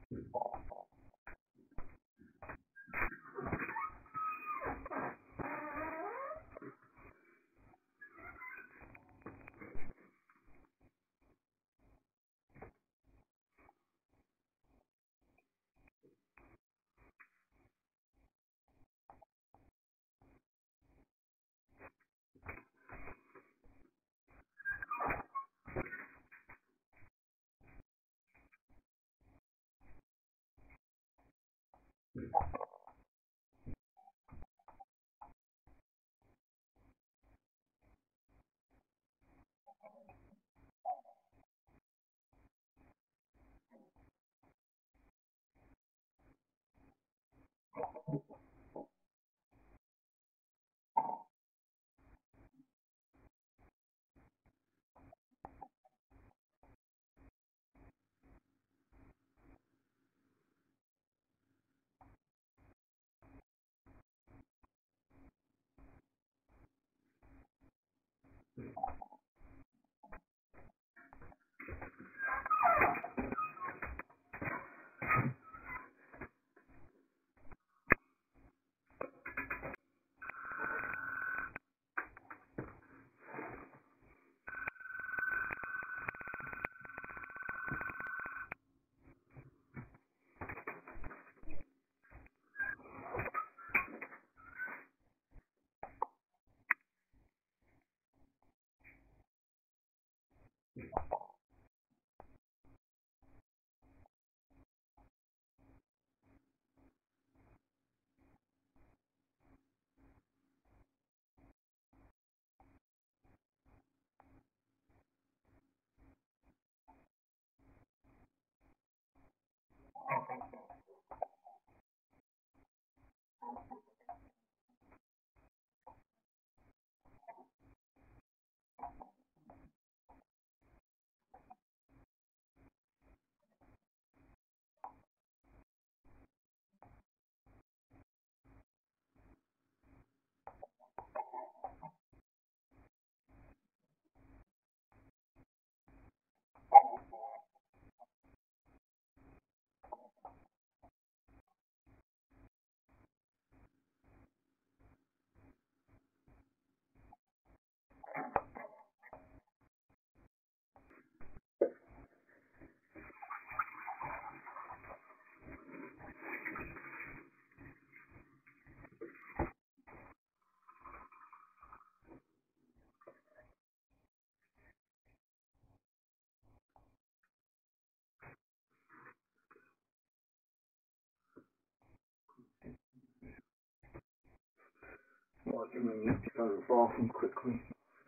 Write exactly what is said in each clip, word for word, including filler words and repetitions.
Right, give me a minute to go to the bathroom quickly.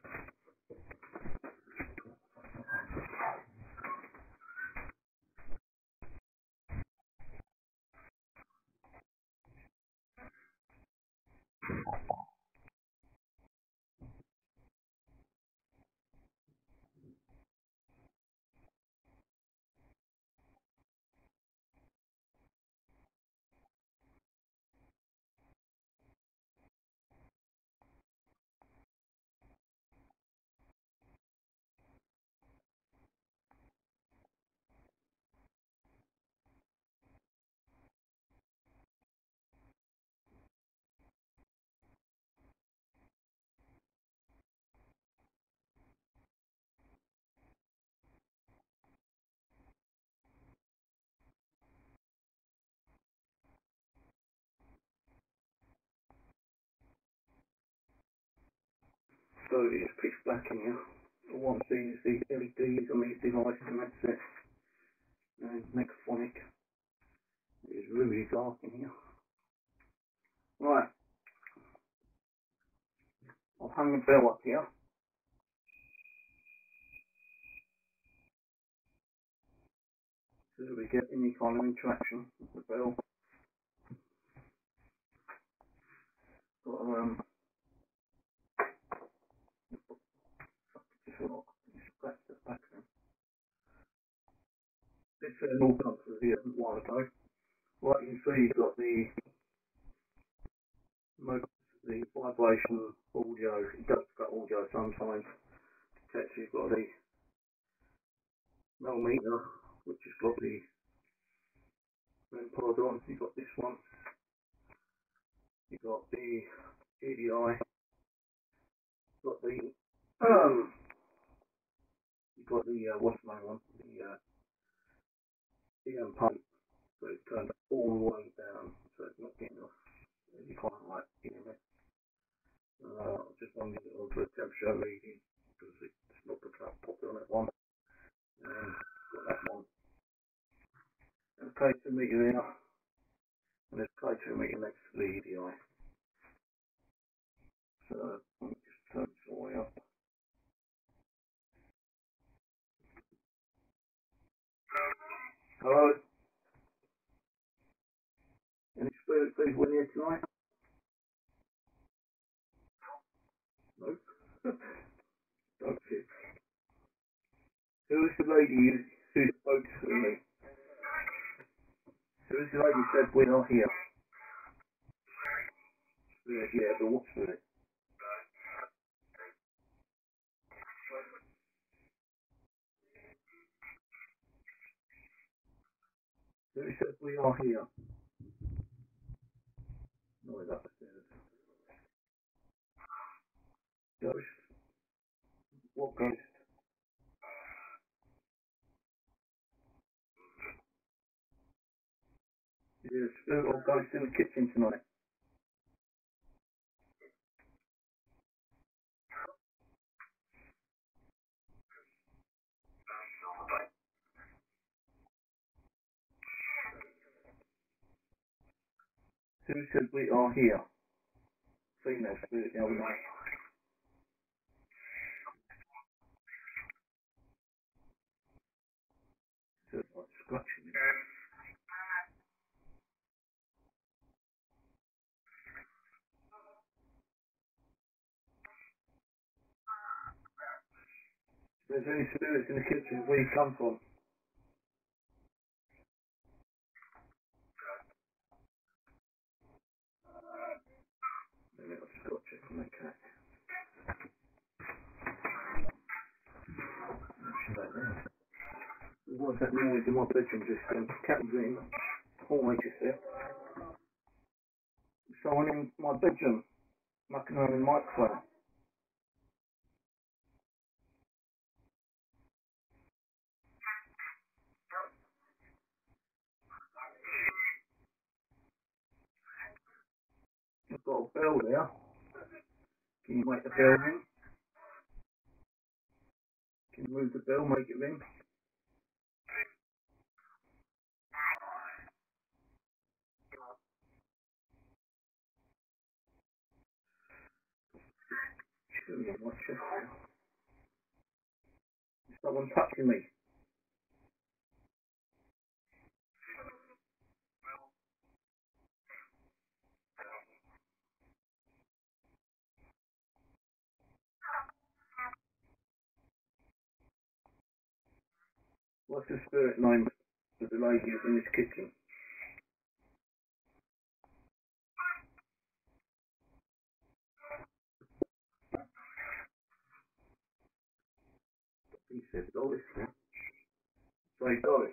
So it's pitch black in here. All I'm seeing is the L E Ds on these devices, and that's it. And megaphonic. It's really dark in here. Right. I've hung the bell up here. So that we get any kind of interaction with the bell. Got to, um, just look. Scratch the back then. This uh, all comes through here a while ago. Right, you can see you've got the the vibration audio. It does got audio sometimes. Detects you've got the millimeter, which has got the Then pardon, you got this one. You got the G D I. Got the um. You got the uh, what's my one? The uh, D M pump. So it's turned all the way down, so it's not getting off. You can't like getting it. Uh, just one little for a temperature reading because it's not picking up properly on that one. And got that one. And K two meter here. And there's K two meter next to the E D I. So let me just turn this all the way up. Hello? Any spirit people in here tonight? No? Okay. Who is the lady who, who spoke to me? Who is the lady who said we're not here? Spirit, yeah, but what spirit? Who said we are here? No, it's upstairs. Ghost? What ghost? Is there a spirit or ghost in the kitchen tonight? Who said we are here? Female spirit the other night. So it's like scratching me. If there's any spirits in the kitchen, where you come from? Maybe I've just got to check on my cat. What's that noise in my bedroom just then? Cat was in. Always just there. Someone in my bedroom, mucking around in the microphone. I've got a bell there. Can you make the bell ring? Can you move the bell, make it ring? Shoot me in my chest now. Is someone touching me? What's the spirit name of the lady who's in this kitchen? He said Doris, yeah? Say Doris.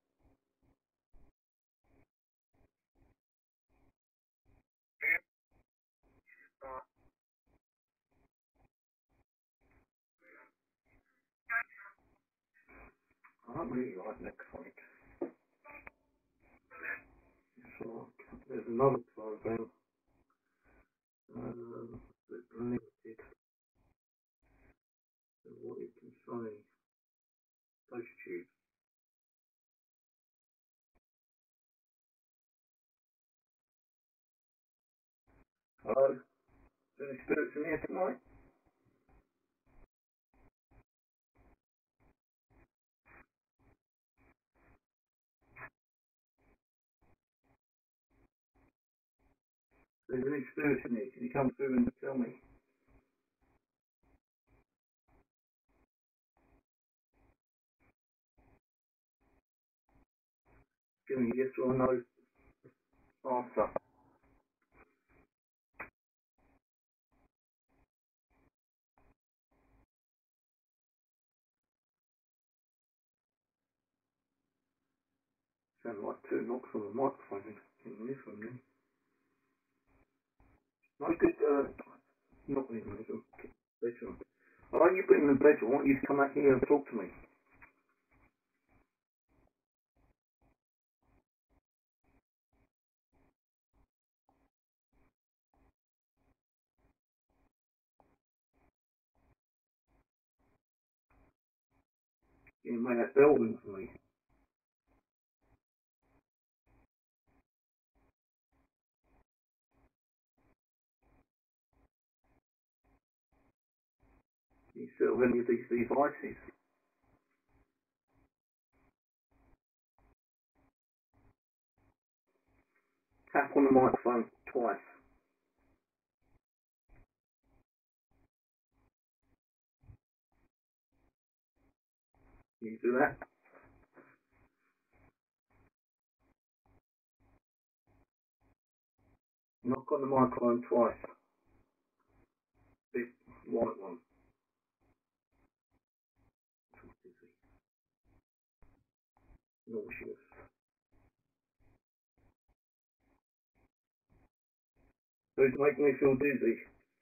I don't really like necrophonic. So, there's another program, um, that's limited to what it can say. Ghost Tube. Hello? Is there any spirits in here tonight? Is there any spirits in here? Can you come through and tell me? Give me a yes or no answer. Sound like two knocks on the microphone in this one then. No good, uh, not in this one. Bedroom. I know you've been in the bedroom. I want you to come out here and talk to me. You made that bell ring for me. You set up any of these devices. Tap on the microphone twice. Can you do that? Knock on the microphone twice. Big white one. Nauseous. Who's making me feel dizzy?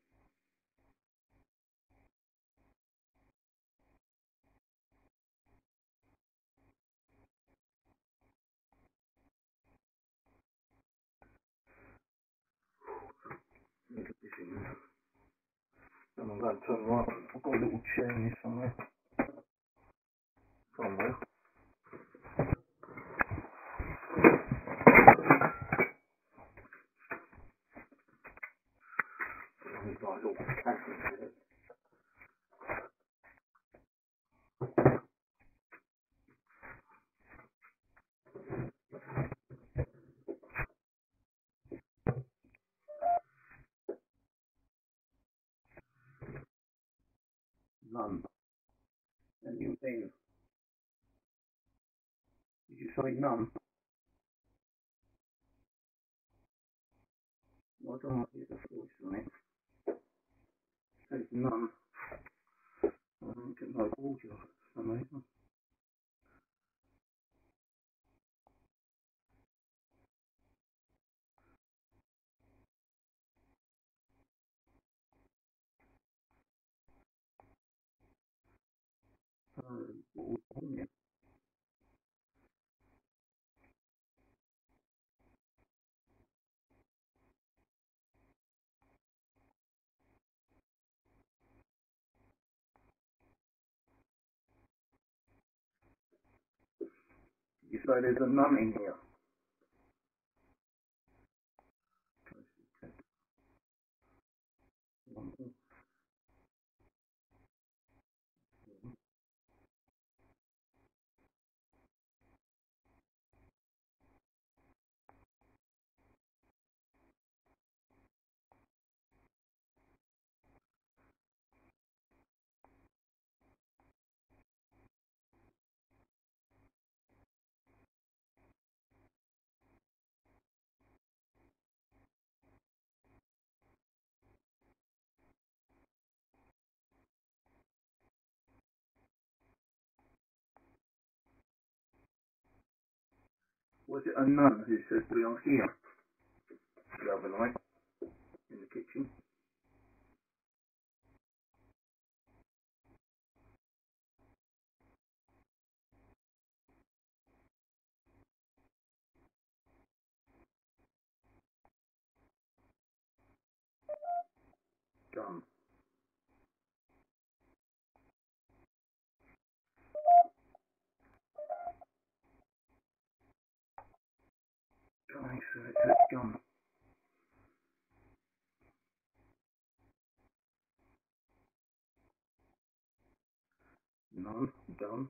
Look at this in there. And I'm going to turn right. I've got a little chair in here somewhere. Somewhere. There's like a little cat in there. None. And you mean? Did you say none? Well, I don't know if there's a voice on it. It says none. I don't get no audio for some reason. So, what was on it? You say there's a none in here. Was it a nun who said we are here the other night in the kitchen? Done. Done, so it's done. None. Done.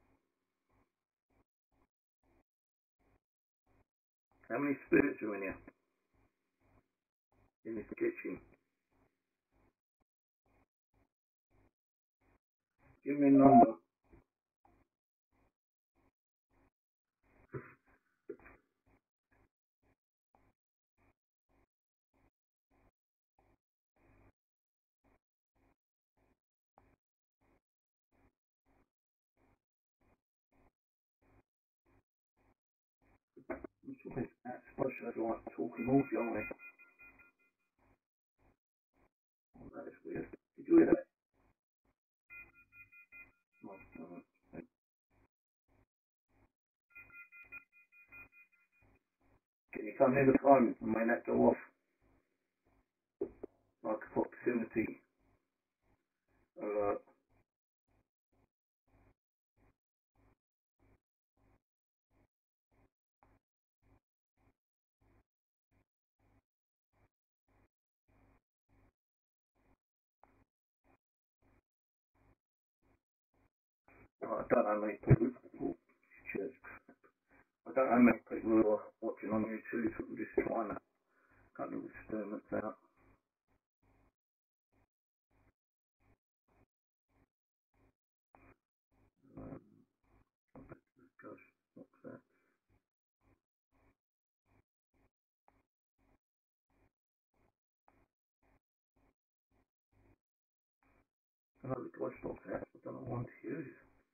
How many spirits are in here? In this kitchen? Give me a number. Where's that? Supposed to have like talking audio on it. Oh, that is weird. Did you hear that? Oh, uh, can you come near the phone and may that go off? Like a proximity alert. I don't know how many people. Oh, shit. I don't know how many people who are watching on YouTube who are just trying to cut little disturbance out. Um, gosh, what's that? I know the ghost box house, I don't know what to use.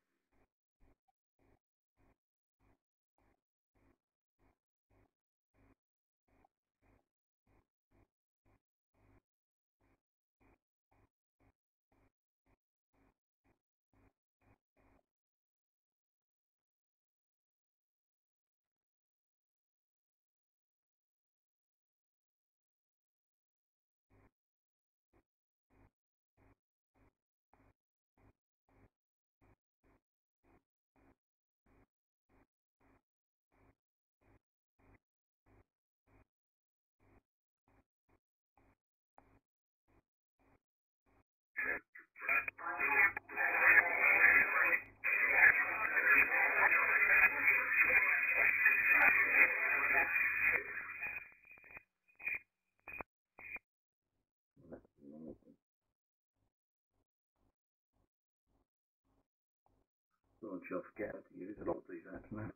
I'm sure I forget how to use a lot of these apps now.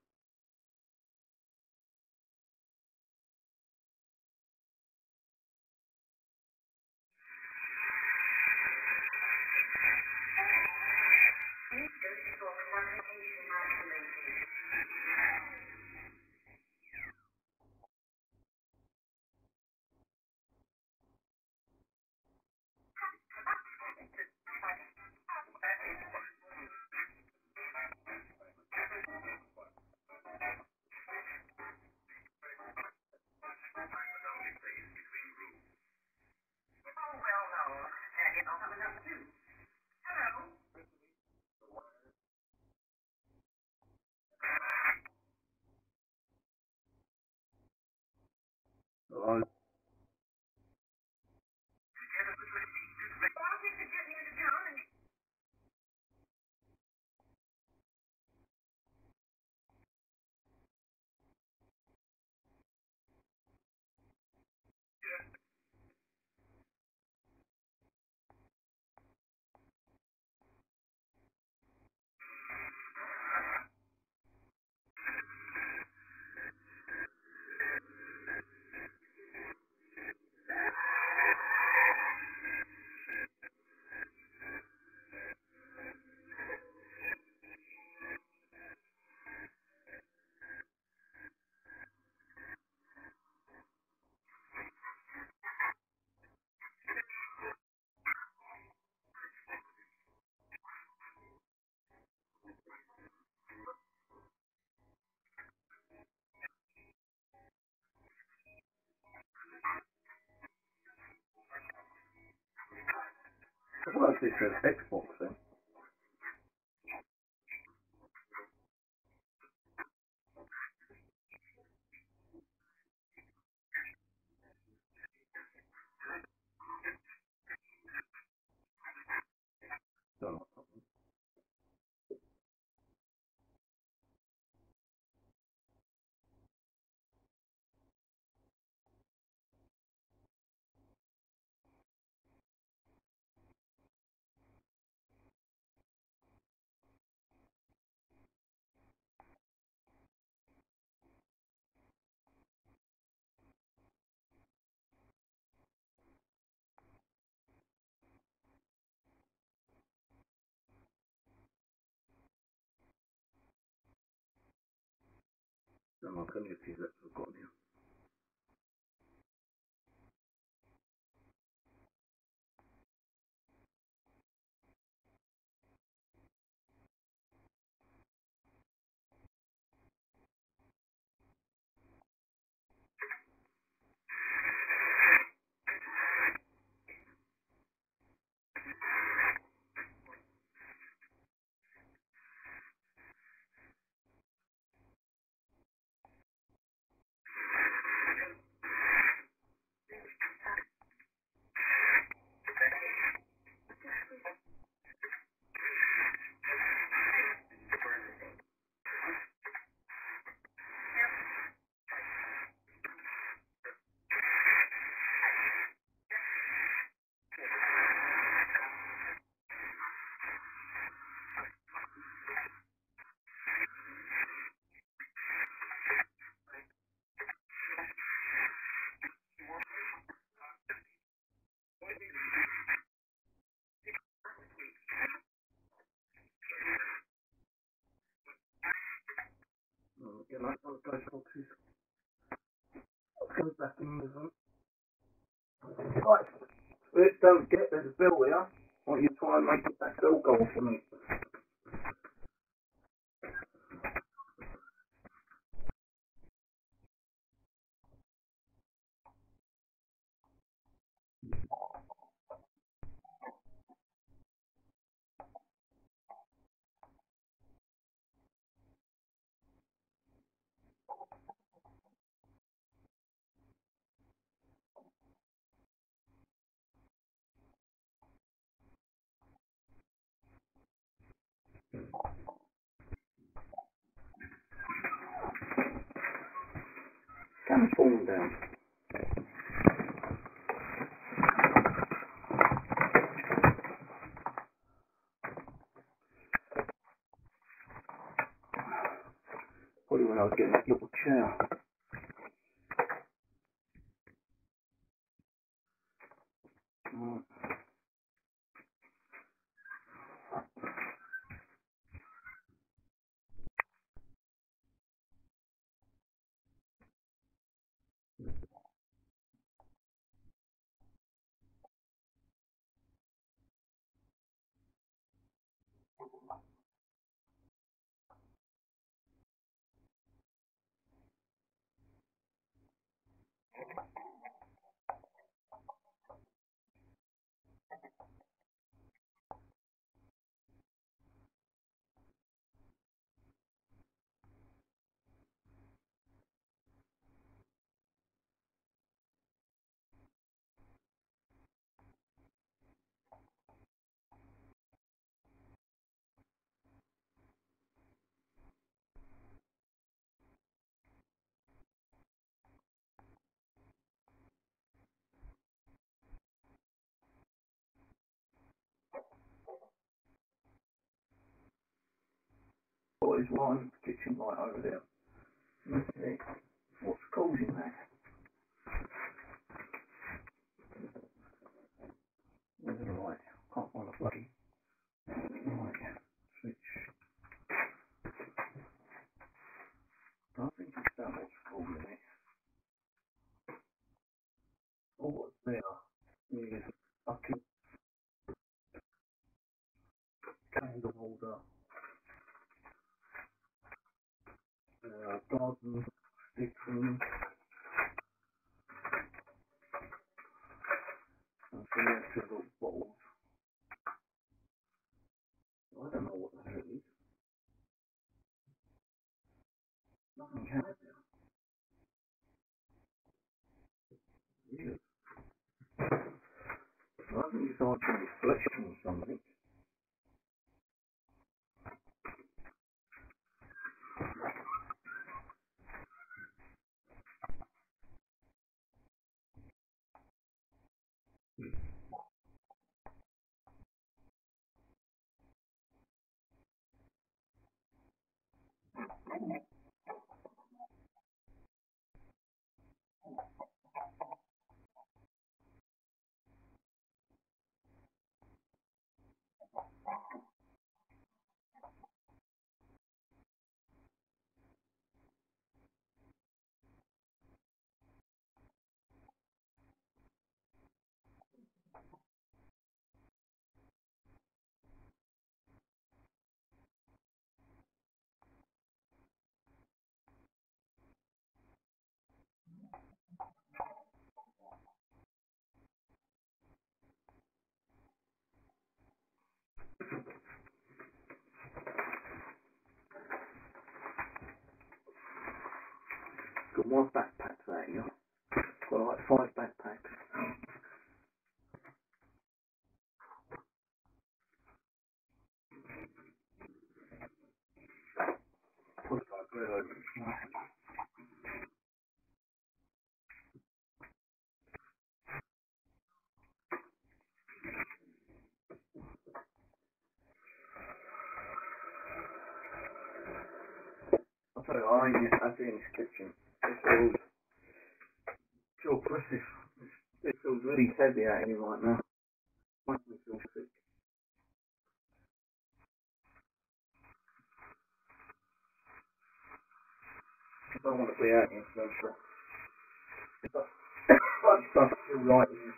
Hello? What if this says Xbox then? Don't know. Don't like any of these that I've got here. Oh, you know, those those boxes. Let's go back in with them. Right, let's don't get there's a bill here. Why don't you try and make that bill go for me? Cam's falling down. Probably when I was getting that little chair. Right. Got his wine kitchen right over there. Let's see what's causing that. Where's the light? Can't find the bloody light switch. I think it's that what's causing it. Oh, what's there? Is a fucking candle holder. Uh, garden stick room. And some extra little bottles. I don't know what the hell it is. Nothing happened there. Weird. I think it's like a reflection or something. got my backpacks out here. Got like five backpacks. Put my bread over the side. I'll tell you, I ain't yet happy in this kitchen. It feels too oppressive. It feels really heavy out here right now. Makes me feel sick. I don't want to be out here, so I just don't feel right here.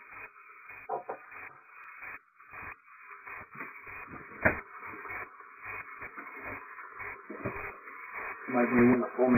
Maybe you want to for me.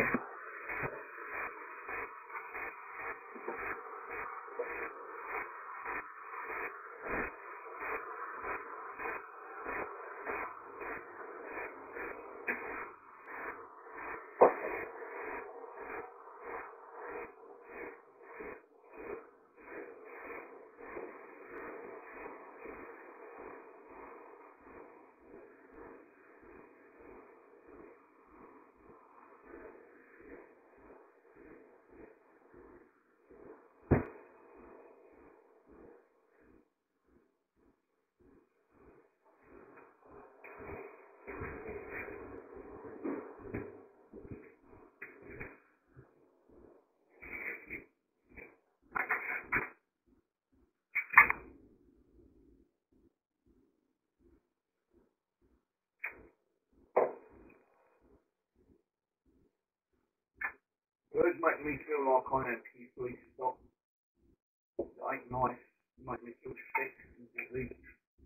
Words make me feel like I am. Can you please stop? It ain't nice. You make me feel sick and diseased.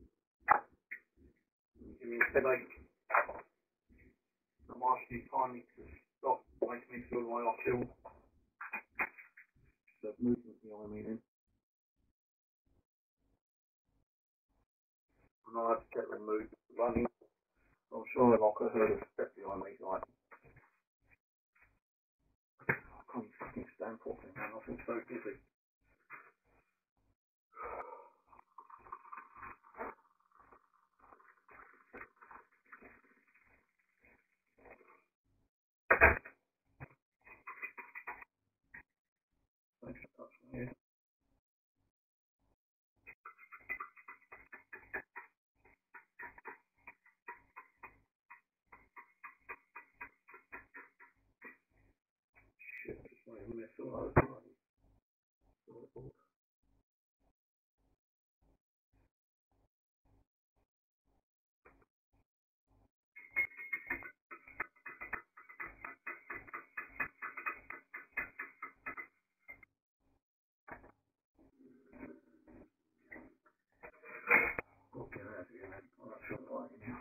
You give me a headache. I'm asking you kindly to stop. It makes me feel like I feel the movement behind me then. And I had to get removed running. I'm sure like I heard a step behind me like I can't fucking stand talking now, I feel so dizzy. Thanks for touching me. Shit, just made a mess all over. Okay, that's it, man. I'm not sure why now.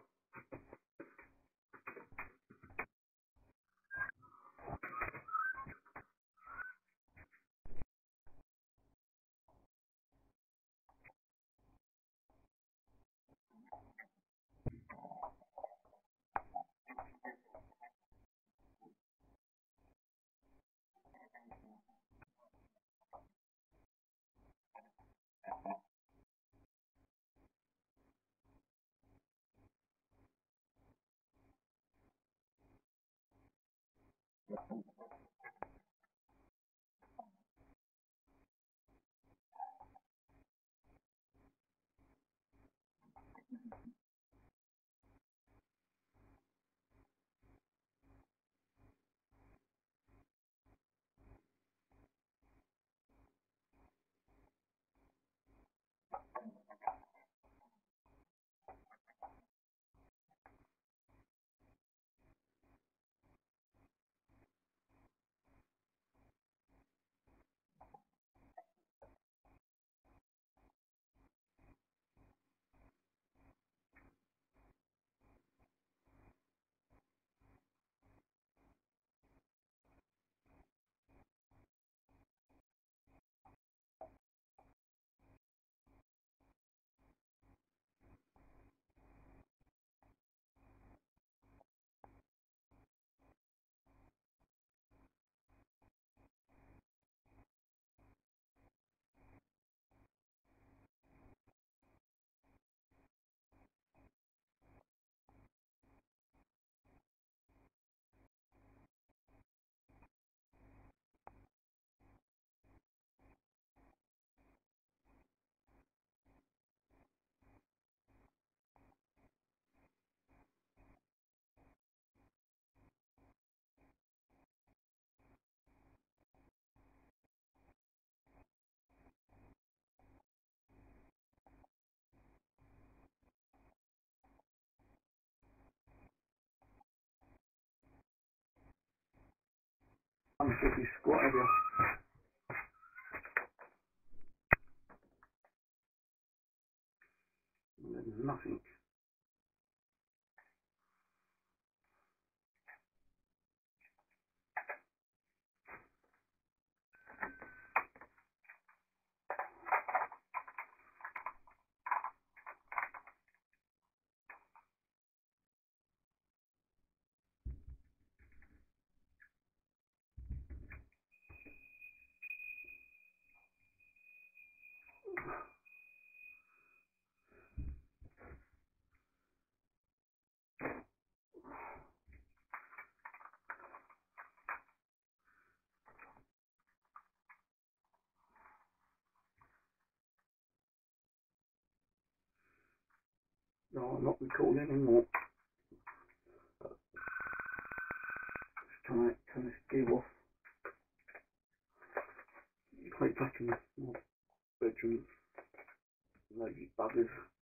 I'm sure if you squat over. There's nothing. No, I'm not recording anymore. Just trying to turn this gear off. Quite back in my bedroom. Lazy buggers.